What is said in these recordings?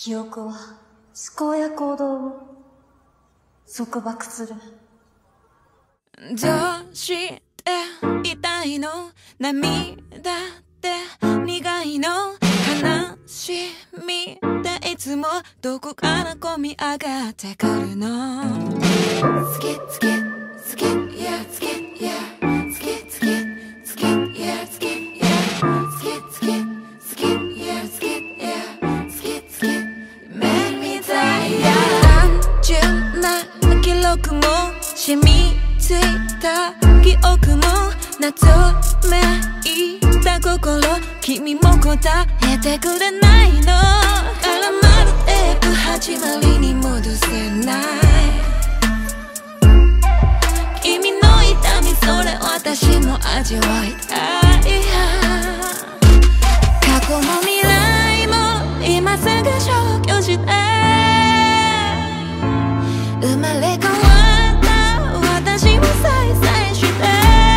記憶は思考や行動を束縛する。 どうして痛いの？涙って苦いの？悲しみっていつもどこから込み上がってくるの？好き好き好き yeah 好き yeah 好き好き好き yeah 好き yeah 好き好き好き yeah 好き yeah 好き好き夢みたいや単純な記録も染みついた記憶も謎めいた心君も答えてくれないの。絡まるテープ始まりに戻せない君の痛みそれ私も味わいたい。過去も未来も今すぐ消去して生まれ変わった私を再生して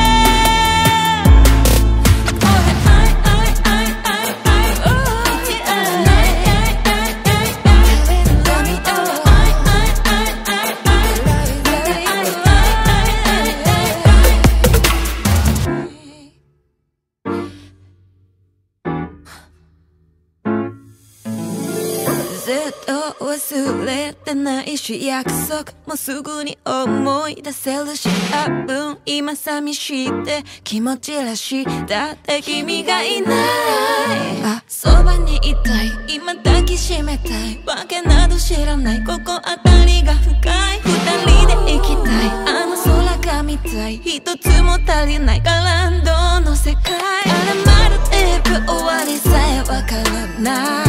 ずっと忘れてないし約束もすぐに思い出せるし多分今寂しいって気持ちらしいだって君がいないあそばにいたい今抱きしめたいわけなど知らないここあたりが深い二人で行きたいあの空が見たい一つも足りない感動の世界絡まるテープ終わりさえわからない